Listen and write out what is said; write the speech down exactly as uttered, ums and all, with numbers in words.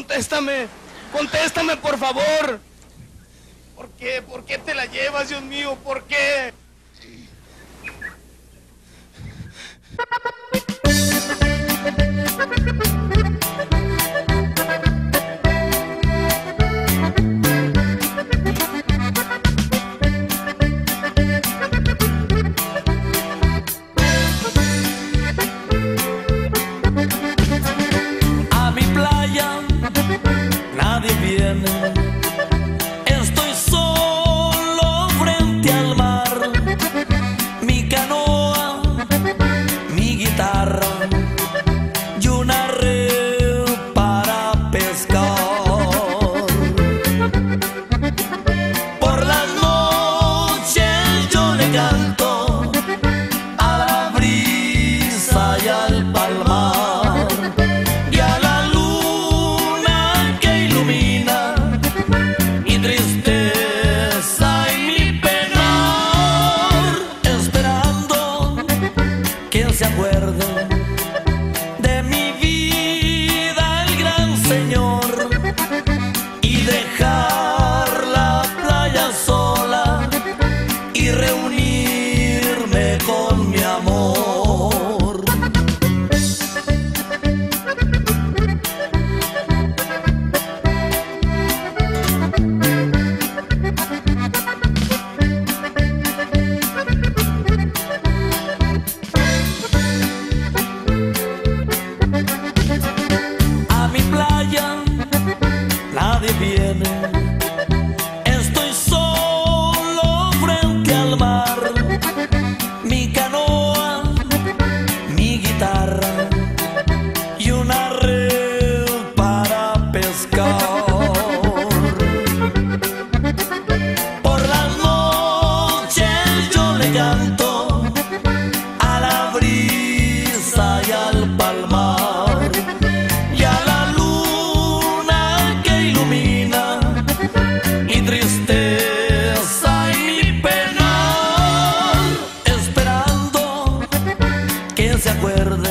contéstame. Contéstame, por favor. ¿Por qué? ¿Por qué te la llevas, Dios mío? ¿Por qué? A mi playa nadie viene. Estoy solo frente al mar. Mi canoa, mi guitarra y una red para pescar. Por las noches yo le canto a la brisa y al palmar y a la luna que ilumina mi tristeza y mi penar, esperando que se acuerde de mi vida el gran Señor y dejar la playa sola y reunirme con mi amor. A mi playa nadie viene. Estoy solo frente al mar. Mi canoa, mi guitarra y una red para pescar. Por las noches yo le canto a la brisa y al palmar y a la luna que ilumina mi tristeza y mi penar, esperando que se acuerde